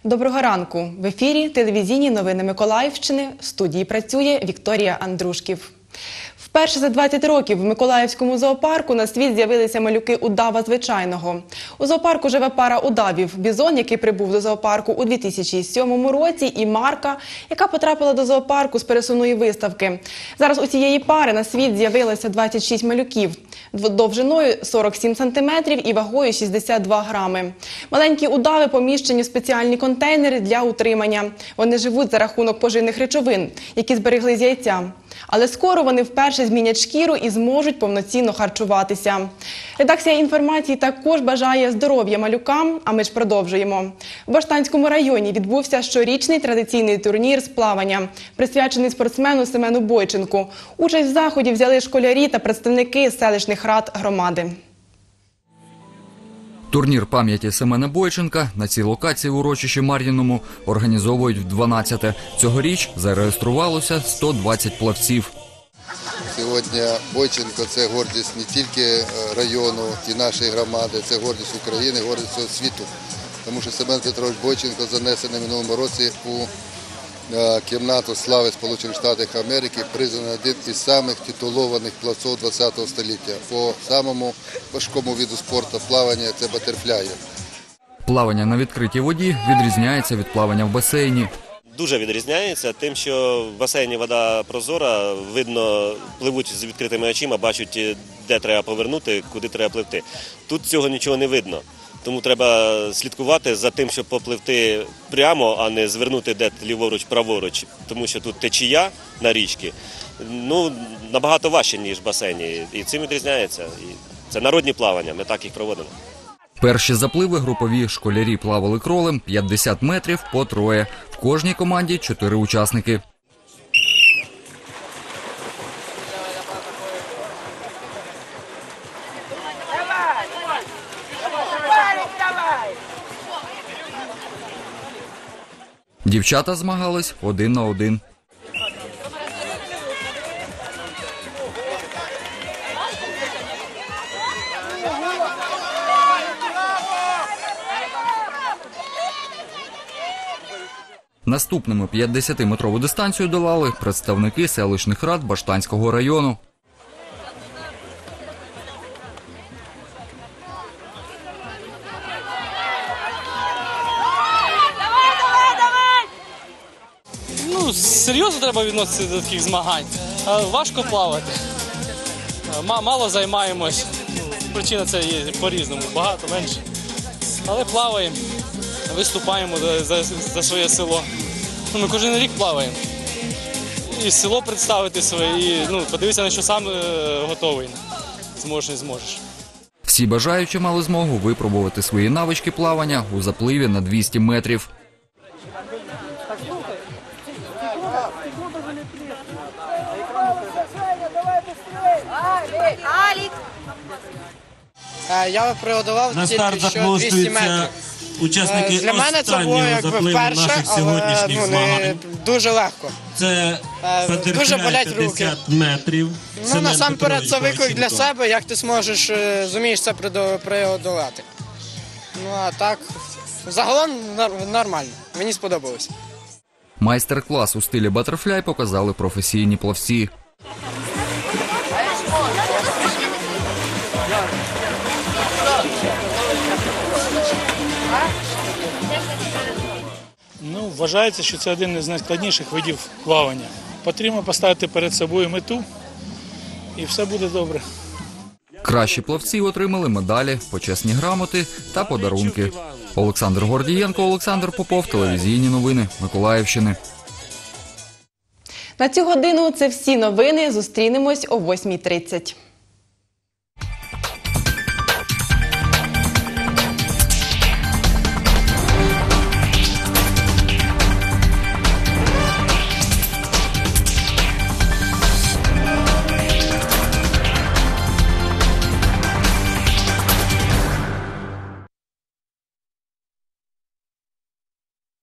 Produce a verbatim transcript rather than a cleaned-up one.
Доброго ранку! В ефірі телевізійні новини Миколаївщини. В студії працює Вікторія Андрушків. Вперше за двадцять років в Миколаївському зоопарку на світ з'явилися малюки удава звичайного. У зоопарку живе пара удавів – Бізон, який прибув до зоопарку у дві тисячі сьомому році, і Марка, яка потрапила до зоопарку з пересувної виставки. Зараз у цієї пари на світ з'явилося двадцять шість малюків – довжиною сорок сім сантиметрів і вагою шістдесят два грами. Маленькі удави поміщені в спеціальні контейнери для утримання. Вони живуть за рахунок поживних речовин, які зберегли з яйця. Але скоро вони вперше змінять шкіру і зможуть повноцінно харчуватися. Редакція інформації також бажає здоров'я малюкам, а ми ж продовжуємо. В Баштанському районі відбувся щорічний традиційний турнір з плавання, присвячений спортсмену Семену Бойченку. Участь в заході взяли школярі та представники селищних рад громади. Турнір пам'яті Семена Бойченка на цій локації в урочищі Мар'їному організовують вдванадцяте. Цьогоріч зареєструвалося сто двадцять плавців. Сьогодні Бойченко – це гордість не тільки району і нашої громади, це гордість України, гордість всього світу. Тому що Семен Петрович Бойченко занесений в минулому році у кімнату слави Сполучених Штатів Америки, признаний один із самих титулованих плавців ХХ століття. По самому важкому виду спорту плавання – це батерфляї. Плавання на відкритій воді відрізняється від плавання в басейні. Дуже відрізняється тим, що в басейні вода прозора, видно, пливуть з відкритими очима, бачать, де треба повернути, куди треба пливти. Тут цього нічого не видно. Тому треба слідкувати за тим, щоб попливти прямо, а не звернути де ліворуч-праворуч. Тому що тут течія на річці, ну, набагато важче, ніж в басейні. І цим відрізняється. І це народні плавання, ми так їх проводимо. Перші запливи групові школярі плавали кролем п'ятдесят метрів по троє. В кожній команді чотири учасники. Дівчата змагались один на один. Наступними п'ятдесятиметрову дистанцію долали представники селищних рад Баштанського району. Ну, серйозно треба відноситися до таких змагань. Важко плавати. Мало займаємось. Причина це є по-різному, багато, менше. Але плаваємо, виступаємо за, за своє село. Ми кожен рік плаваємо. І село представити своє, і ну, подивитися, на що сам готовий. Зможеш, не зможеш. Всі бажаючі мали змогу випробувати свої навички плавання у запливі на двісті метрів. Я преодолав тільки що двісті метрів. Учасники Для мене це було якби вперше, але ну, не дуже легко. Це дуже болять руки. Метрів. Ну, насамперед це виклик для себе, як ти зможеш, зумієш це преодолати. Ну, а так, загалом нормально, мені сподобалось. Майстер-клас у стилі батерфляй показали професійні плавці. Ну, вважається, що це один із найскладніших видів плавання. Потрібно поставити перед собою мету, і все буде добре. Кращі плавці отримали медалі, почесні грамоти та подарунки. Олександр Гордієнко, Олександр Попов, телевізійні новини Миколаївщини. На цю годину це всі новини. Зустрінемось о восьмій тридцять.